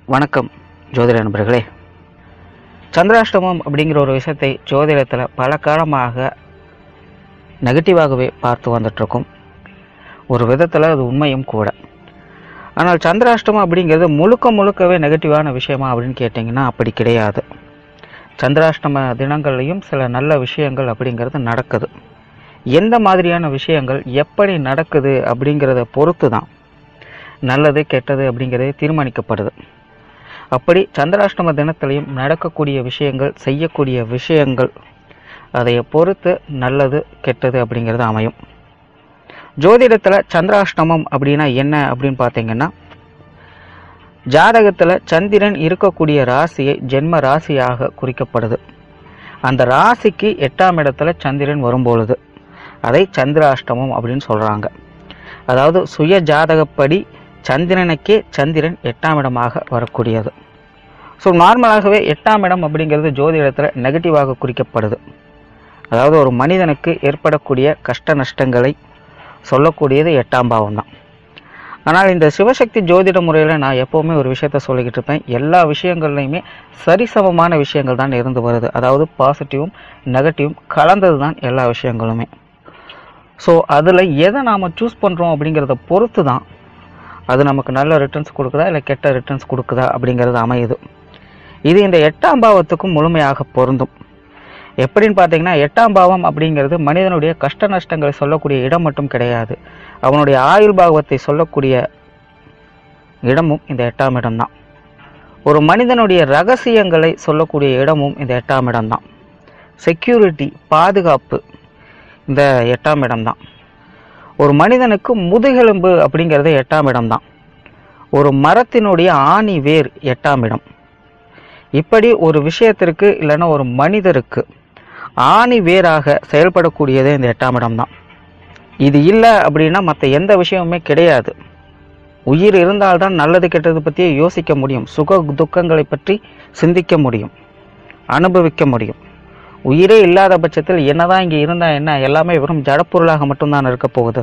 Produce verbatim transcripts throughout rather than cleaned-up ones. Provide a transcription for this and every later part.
வணக்கம் ஜோதிட நண்பர்களே. சந்திராஷ்டமம் அப்படிங்கிற ஒரு விஷயத்தை ஜோதிடத்தில் பல காலமாக நெகட்டிவாகவே பார்த்து வந்துட்ருக்கோம். ஒரு விதத்தில் அது உண்மையும் கூட. ஆனால் சந்திராஷ்டமம் அப்படிங்கிறது முழுக்க முழுக்கவே நெகட்டிவான விஷயமா அப்படின்னு கேட்டிங்கன்னா அப்படி கிடையாது. சந்திராஷ்டம தினங்கள்லையும் சில நல்ல விஷயங்கள் அப்படிங்கிறது நடக்குது. எந்த மாதிரியான விஷயங்கள் எப்படி நடக்குது அப்படிங்கிறத பொறுத்து தான் நல்லது கெட்டது அப்படிங்கிறது தீர்மானிக்கப்படுது. அப்படி சந்திராஷ்டம தினத்திலையும் நடக்கக்கூடிய விஷயங்கள், செய்யக்கூடிய விஷயங்கள், அதை பொறுத்து நல்லது கெட்டது அப்படிங்கிறது அமையும். ஜோதிடத்தில் சந்திராஷ்டமம் அப்படின்னா என்ன அப்படின்னு பார்த்தீங்கன்னா, ஜாதகத்தில் சந்திரன் இருக்கக்கூடிய ராசியை ஜென்ம ராசியாக குறிக்கப்படுது. அந்த ராசிக்கு எட்டாம் இடத்துல சந்திரன் வரும்பொழுது அதை சந்திராஷ்டமம் அப்படின்னு சொல்கிறாங்க. அதாவது சுய ஜாதகப்படி சந்திரனுக்கே சந்திரன் எட்டாம் இடமாக வரக்கூடியது. ஸோ நார்மலாகவே எட்டாம் இடம் அப்படிங்கிறது ஜோதிடத்தில் நெகட்டிவாக குறிக்கப்படுது. அதாவது ஒரு மனிதனுக்கு ஏற்படக்கூடிய கஷ்ட நஷ்டங்களை சொல்லக்கூடியது எட்டாம் பாவம் தான். ஆனால் இந்த சிவசக்தி ஜோதிட முறையில் நான் எப்போவுமே ஒரு விஷயத்த சொல்லிக்கிட்டு இருப்பேன், எல்லா விஷயங்கள்லையுமே சரிசமமான விஷயங்கள் தான் இருந்து வருது. அதாவது பாசிட்டிவும் நெகட்டிவும் கலந்தது தான் எல்லா விஷயங்களுமே. ஸோ அதில் எதை நாம் சூஸ் பண்ணுறோம் அப்படிங்கிறத பொறுத்து தான் அது நமக்கு நல்ல ரிட்டர்ன்ஸ் கொடுக்குதா இல்லை கெட்ட ரிட்டர்ன்ஸ் கொடுக்குதா அப்படிங்கிறது அமையுது. இது இந்த எட்டாம் பாவத்துக்கும் முழுமையாக பொருந்தும். எப்படின்னு பார்த்தீங்கன்னா, எட்டாம் பாவம் அப்படிங்கிறது மனிதனுடைய கஷ்ட நஷ்டங்களை சொல்லக்கூடிய இடம் மட்டும் கிடையாது, அவனுடைய ஆயுள் பாவத்தை சொல்லக்கூடிய இடமும் இந்த எட்டாம் இடம்தான். ஒரு மனிதனுடைய ரகசியங்களை சொல்லக்கூடிய இடமும் இந்த எட்டாம் இடம்தான். செக்யூரிட்டி, பாதுகாப்பு இந்த எட்டாம் இடம்தான். ஒரு மனிதனுக்கு முதுகெலும்பு அப்படிங்கிறது எட்டாம் இடம்தான். ஒரு மரத்தினுடைய ஆணி வேர் எட்டாம் இடம். இப்படி ஒரு விஷயத்திற்கு இல்லைன்னா ஒரு மனிதருக்கு ஆணி வேராக செயல்படக்கூடியது இந்த எட்டாம் இடம்தான். இது இல்லை அப்படின்னா மற்ற எந்த விஷயமுமே கிடையாது. உயிர் இருந்தால்தான் நல்லது கெட்டது பற்றியே யோசிக்க முடியும், சுக துக்கங்களை பற்றி சிந்திக்க முடியும், அனுபவிக்க முடியும். உயிரே இல்லாத பட்சத்தில் என்னதான் இங்கே இருந்தால் என்ன, எல்லாமே வெறும் ஜடப்பொருளாக மட்டும்தான் இருக்க போகுது.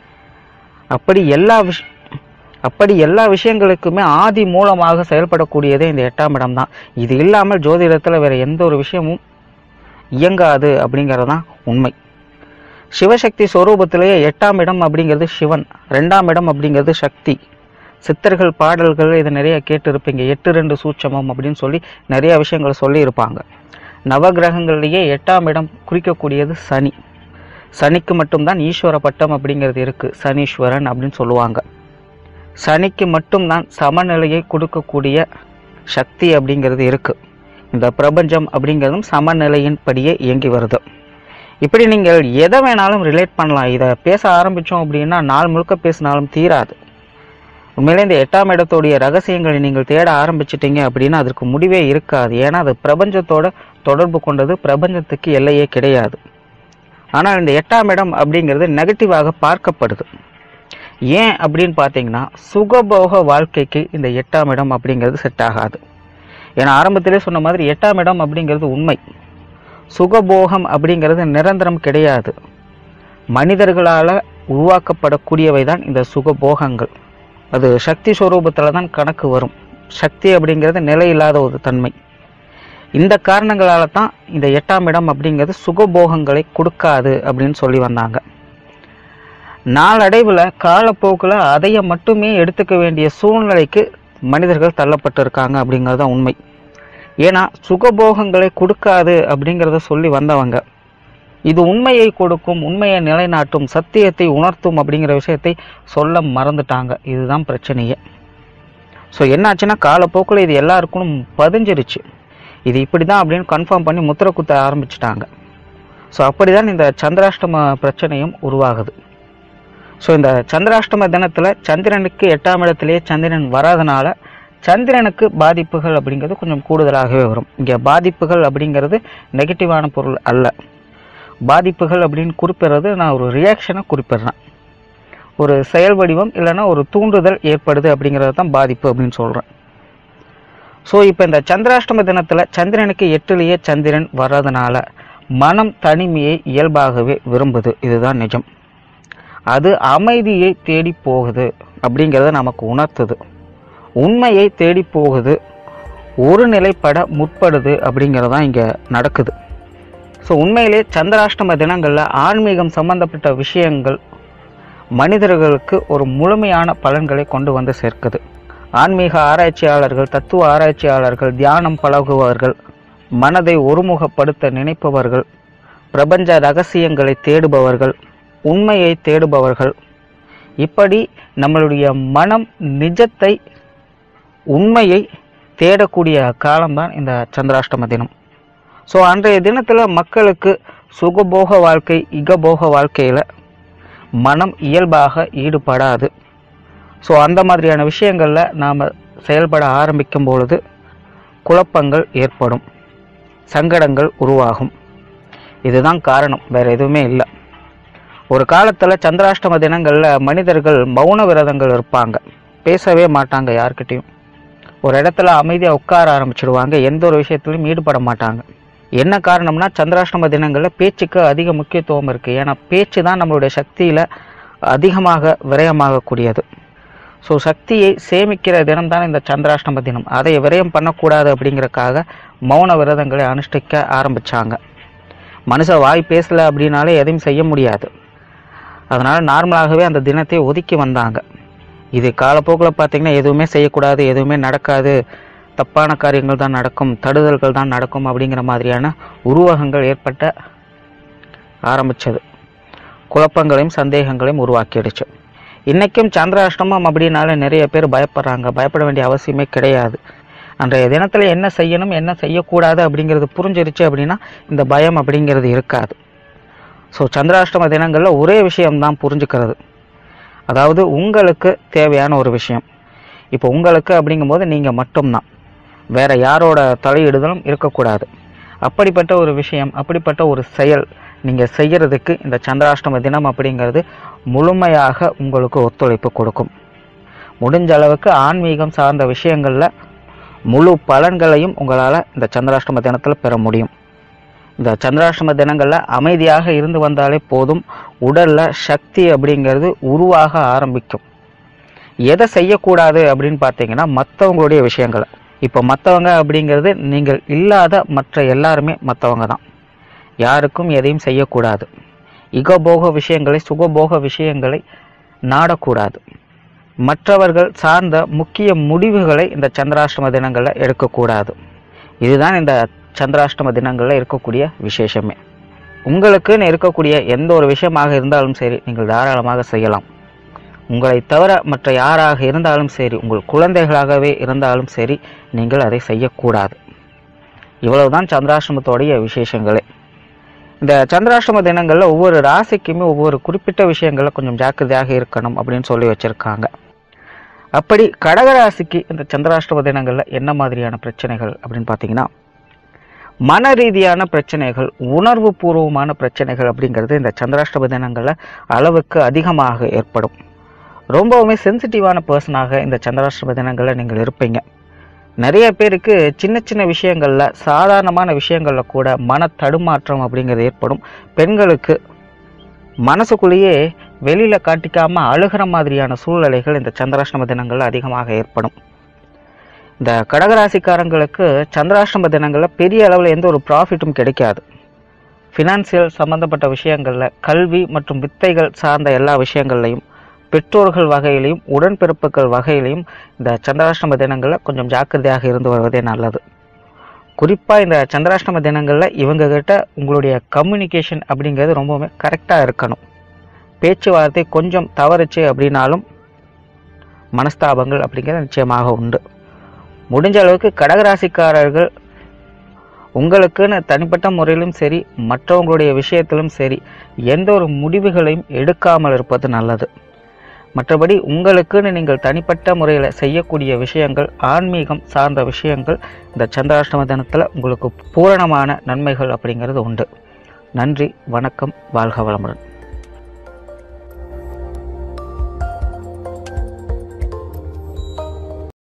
அப்படி எல்லா விஷ அப்படி எல்லா விஷயங்களுக்குமே ஆதி மூலமாக செயல்படக்கூடியதே இந்த எட்டாம் இடம் தான். இது இல்லாமல் ஜோதிடத்தில் வேறு எந்த ஒரு விஷயமும் இயங்காது அப்படிங்கிறதான் உண்மை. சிவசக்தி ஸ்வரூபத்திலேயே எட்டாம் இடம் அப்படிங்கிறது சிவன், ரெண்டாம் இடம் அப்படிங்கிறது சக்தி. சித்தர்கள் பாடல்கள் இதை நிறைய கேட்டு இருப்பீங்க. எட்டு ரெண்டு சூட்சமம் அப்படின்னு சொல்லி நிறைய விஷயங்களை சொல்லியிருப்பாங்க. நவகிரகங்களிலேயே எட்டாம் இடம் குறிக்கக்கூடியது சனி. சனிக்கு மட்டும்தான் ஈஸ்வர பட்டம் அப்படிங்கிறது இருக்குது, சனீஸ்வரன் அப்படின்னு சொல்லுவாங்க. சனிக்கு மட்டும்தான் சமநிலையை கொடுக்கக்கூடிய சக்தி அப்படிங்கிறது இருக்குது. இந்த பிரபஞ்சம் அப்படிங்கிறதும் சமநிலையின் படியே இயங்கி வருது. இப்படி நீங்கள் எதை வேணாலும் ரிலேட் பண்ணலாம். இதை பேச ஆரம்பித்தோம் அப்படின்னா நாள் முழுக்க பேசினாலும் தீராது. உண்மையிலே இந்த எட்டாம் இடத்துடைய ரகசியங்களை நீங்கள் தேட ஆரம்பிச்சிட்டிங்க அப்படின்னா அதற்கு முடிவே இருக்காது. ஏன்னா அது பிரபஞ்சத்தோட தொடர்பு கொண்டது, பிரபஞ்சத்துக்கு எல்லையே கிடையாது. ஆனால் இந்த எட்டாம் இடம் அப்படிங்கிறது நெகட்டிவாக பார்க்கப்படுது. ஏன் அப்படின்னு பார்த்தீங்கன்னா, சுகபோக வாழ்க்கைக்கு இந்த எட்டாம் இடம் அப்படிங்கிறது செட் ஆகாது. ஏன்னா ஆரம்பத்திலே சொன்ன மாதிரி எட்டாம் இடம் அப்படிங்கிறது உண்மை. சுகபோகம் அப்படிங்கிறது நிரந்தரம் கிடையாது. மனிதர்களால் உருவாக்கப்படக்கூடியவை தான் இந்த சுகபோகங்கள். அது சக்தி ஸ்வரூபத்தில் தான் கணக்கு வரும். சக்தி அப்படிங்கிறது நிலையில்லாத ஒரு தன்மை. இந்த காரணங்களால தான் இந்த எட்டாம் இடம் அப்படிங்கிறது சுகபோகங்களை கொடுக்காது அப்படின்னு சொல்லி வந்தாங்க. நாளடைவில் காலப்போக்கில் அதையை மட்டுமே எடுத்துக்க வேண்டிய சூழ்நிலைக்கு மனிதர்கள் தள்ளப்பட்டு இருக்காங்க அப்படிங்கிறது தான் உண்மை. ஏன்னா சுகபோகங்களை கொடுக்காது அப்படிங்கிறத சொல்லி வந்தவங்க இது உண்மையை கொடுக்கும், உண்மையை நிலைநாட்டும், சத்தியத்தை உணர்த்தும் அப்படிங்கிற விஷயத்தை சொல்ல மறந்துட்டாங்க. இதுதான் பிரச்சனையே. ஸோ என்னாச்சுன்னா காலப்போக்கில் இது எல்லாருக்கும் பதிஞ்சிருச்சு. இது இப்படி தான் அப்படின்னு கன்ஃபார்ம் பண்ணி முத்திரை குத்த ஆரம்பிச்சிட்டாங்க. ஸோ அப்படி தான் இந்த சந்திராஷ்டம பிரச்சனையும் உருவாகுது. ஸோ இந்த சந்திராஷ்டம தினத்தில் சந்திரனுக்கு எட்டாம் இடத்திலேயே சந்திரன் வராதனால சந்திரனுக்கு பாதிப்புகள் அப்படிங்கிறது கொஞ்சம் கூடுதலாகவே வரும். இங்கே பாதிப்புகள் அப்படிங்கிறது நெகட்டிவான பொருள் அல்ல. பாதிப்புகள் அப்படின்னு குறிப்பிடுறது நான் ஒரு ரியாக்ஷனை குறிப்பிடுறேன். ஒரு செயல் வடிவம் இல்லைன்னா ஒரு தூண்டுதல் ஏற்படுது அப்படிங்கிறது தான் பாதிப்பு அப்படின்னு சொல்கிறேன். ஸோ இப்போ இந்த சந்திராஷ்டம தினத்தில் சந்திரனுக்கு எட்டுலேயே சந்திரன் வர்றதுனால மனம் தனிமையை இயல்பாகவே விரும்புது. இதுதான் நிஜம். அது அமைதியை தேடி போகுது அப்படிங்கிறத நமக்கு உணர்த்துது. உண்மையை தேடி போகுது, ஒரு நிலைப்பட முற்படுது அப்படிங்கிறது தான் இங்கே நடக்குது. ஸோ உண்மையிலே சந்திராஷ்டம தினங்களில் ஆன்மீகம் சம்பந்தப்பட்ட விஷயங்கள் மனிதர்களுக்கு ஒரு முழுமையான பலன்களை கொண்டு வந்து சேர்க்குது. ஆன்மீக ஆராய்ச்சியாளர்கள், தத்துவ ஆராய்ச்சியாளர்கள், தியானம் பழகுபவர்கள், மனதை ஒருமுகப்படுத்த நினைப்பவர்கள், பிரபஞ்ச ரகசியங்களை தேடுபவர்கள், உண்மையை தேடுபவர்கள், இப்படி நம்மளுடைய மனம் நிஜத்தை உண்மையை தேடக்கூடிய காலம்தான் இந்த சந்திராஷ்டம தினம். ஸோ அன்றைய தினத்தில் மக்களுக்கு சுகபோக வாழ்க்கை, இகபோக வாழ்க்கையில் மனம் இயல்பாக ஈடுபடாது. ஸோ அந்த மாதிரியான விஷயங்களில் நாம் செயல்பட ஆரம்பிக்கும் பொழுது குழப்பங்கள் ஏற்படும், சங்கடங்கள் உருவாகும். இதுதான் காரணம், வேறு எதுவுமே இல்லை. ஒரு காலத்தில் சந்திராஷ்டம தினங்களில் மனிதர்கள் மௌன விரதங்கள் இருப்பாங்க, பேசவே மாட்டாங்க யார்கிட்டையும். ஒரு இடத்துல அமைதியாக உட்கார ஆரம்பிச்சிடுவாங்க, எந்த ஒரு விஷயத்துலையும் ஈடுபட மாட்டாங்க. என்ன காரணம்னா சந்திராஷ்டம தினங்களில் பேச்சுக்கு அதிக முக்கியத்துவம் இருக்குது. ஏன்னா பேச்சு தான் நம்மளுடைய சக்தியில் அதிகமாக விரயமாகக்கூடியது. ஸோ சக்தியை சேமிக்கிற தினம் தான் இந்த சந்திராஷ்டம தினம். அதை விரயம் பண்ணக்கூடாது அப்படிங்கிறக்காக மௌன விரதங்களை அனுஷ்டிக்க ஆரம்பித்தாங்க. மனுஷன் வாய் பேசலை அப்படின்னாலே எதையும் செய்ய முடியாது. அதனால் நார்மலாகவே அந்த தினத்தை ஒதுக்கி வந்தாங்க. இது காலப்போக்கில் பார்த்திங்கன்னா எதுவுமே செய்யக்கூடாது, எதுவுமே நடக்காது, தப்பான காரியங்கள் தான் நடக்கும், தடுதல்கள் தான் நடக்கும் அப்படிங்கிற மாதிரியான உருவகங்கள் ஏற்பட்ட ஆரம்பித்தது. குழப்பங்களையும் சந்தேகங்களையும் உருவாக்கிடுச்சு. இன்றைக்கும் சந்திராஷ்டமம் அப்படின்னால நிறைய பேர் பயப்படுறாங்க. பயப்பட வேண்டிய அவசியமே கிடையாது. அன்றைய தினத்தில் என்ன செய்யணும், என்ன செய்யக்கூடாது அப்படிங்கிறது புரிஞ்சிருச்சு அப்படின்னா இந்த பயம் அப்படிங்கிறது இருக்காது. ஸோ சந்திராஷ்டம தினங்களில் ஒரே விஷயம்தான் புரிஞ்சுக்கிறது, அதாவது உங்களுக்கு தேவையான ஒரு விஷயம். இப்போ உங்களுக்கு அப்படிங்கும்போது நீங்கள் மட்டும்தான், வேறு யாரோட தலையிடுதலும் இருக்கக்கூடாது. அப்படிப்பட்ட ஒரு விஷயம், அப்படிப்பட்ட ஒரு செயல் நீங்கள் செய்கிறதுக்கு இந்த சந்திராஷ்டம தினம் அப்படிங்கிறது முழுமையாக உங்களுக்கு ஒத்துழைப்பு கொடுக்கும். முடிஞ்ச அளவுக்கு ஆன்மீகம் சார்ந்த விஷயங்களில் முழு பலன்களையும் உங்களால் இந்த சந்திராஷ்டம தினத்தில் பெற முடியும். இந்த சந்திராஷ்டம தினங்களில் அமைதியாக இருந்து வந்தாலே போதும், உடலில் சக்தி அப்படிங்கிறது உருவாக ஆரம்பிக்கும். எதை செய்யக்கூடாது அப்படின்னு பார்த்தீங்கன்னா மற்றவங்களுடைய விஷயங்களை. இப்போ மற்றவங்க அப்படிங்கிறது நீங்கள் இல்லாத மற்ற எல்லாருமே மற்றவங்க தான். யாருக்கும் எதையும் செய்யக்கூடாது. இகபோக விஷயங்களை, சுகபோக விஷயங்களை நாடக்கூடாது. மற்றவர்கள் சார்ந்த முக்கிய முடிவுகளை இந்த சந்திராஷ்டம தினங்களில் எடுக்கக்கூடாது. இதுதான் இந்த சந்திராஷ்டம தினங்களில் இருக்கக்கூடிய விசேஷமே. உங்களுக்குன்னு இருக்கக்கூடிய எந்த ஒரு விஷயமாக இருந்தாலும் சரி நீங்கள் தாராளமாக செய்யலாம். உங்களை தவிர மற்ற யாராக இருந்தாலும் சரி, உங்கள் குழந்தைகளாகவே இருந்தாலும் சரி, நீங்கள் அதை செய்யக்கூடாது. இவ்வளவுதான் சந்திராஷ்டமத்தோடைய விசேஷங்களே. இந்த சந்திராஷ்டம தினங்களில் ஒவ்வொரு ராசிக்குமே ஒவ்வொரு குறிப்பிட்ட விஷயங்களில் கொஞ்சம் ஜாக்கிரதையாக இருக்கணும் அப்படின்னு சொல்லி வச்சுருக்காங்க. அப்படி கடகராசிக்கு இந்த சந்திராஷ்டம தினங்களில் என்ன மாதிரியான பிரச்சனைகள் அப்படின்னு பார்த்தீங்கன்னா, மன ரீதியான பிரச்சனைகள், உணர்வு பூர்வமான பிரச்சனைகள் அப்படிங்கிறது இந்த சந்திராஷ்டம தினங்களில் அளவுக்கு அதிகமாக ஏற்படும். ரொம்பவுமே சென்சிட்டிவான பர்சனாக இந்த சந்திராஷ்டம தினங்களில் நீங்கள் இருப்பீங்க. நிறைய பேருக்கு சின்ன சின்ன விஷயங்களில், சாதாரணமான விஷயங்களில் கூட மன தடுமாற்றம் அப்படிங்கிறது ஏற்படும். பெண்களுக்கு மனசுக்குள்ளேயே வெளியில் காட்டிக்காமல் அழுகிற மாதிரியான சூழ்நிலைகள் இந்த சந்திராஷ்டம தினங்களில் அதிகமாக ஏற்படும். இந்த கடகராசிக்காரங்களுக்கு சந்திராஷ்டம தினங்களில் பெரிய அளவில் எந்த ஒரு ப்ராஃபிட்டும் கிடைக்காது. ஃபினான்சியல் சம்மந்தப்பட்ட விஷயங்களில், கல்வி மற்றும் வித்தைகள் சார்ந்த எல்லா விஷயங்கள்லையும், பெற்றோர்கள் வகையிலையும், உடன்பிறப்புகள் வகையிலையும் இந்த சந்திராஷ்டம தினங்களில் கொஞ்சம் ஜாக்கிரதையாக இருந்து வருவதே நல்லது. குறிப்பாக இந்த சந்திராஷ்டம தினங்களில் இவங்ககிட்ட உங்களுடைய கம்யூனிகேஷன் அப்படிங்கிறது ரொம்பவுமே கரெக்டாக இருக்கணும். பேச்சுவார்த்தை கொஞ்சம் தவறுச்சு அப்படின்னாலும் மனஸ்தாபங்கள் அப்படிங்கிறது நிச்சயமாக உண்டு. முடிஞ்ச அளவுக்கு கடகராசிக்காரர்கள் உங்களுக்குன்னு தனிப்பட்ட முறையிலும் சரி, மற்றவங்களுடைய விஷயத்திலும் சரி, எந்த ஒரு முடிவுகளையும் எடுக்காமல் இருப்பது நல்லது. மற்றபடி உங்களுக்குன்னு நீங்கள் தனிப்பட்ட முறையில் செய்யக்கூடிய விஷயங்கள், ஆன்மீகம் சார்ந்த விஷயங்கள் இந்த சந்திராஷ்டம தினத்தில் உங்களுக்கு பூரணமான நன்மைகள் அப்படிங்கிறது உண்டு. நன்றி, வணக்கம், வாழ்க வளமுடன்.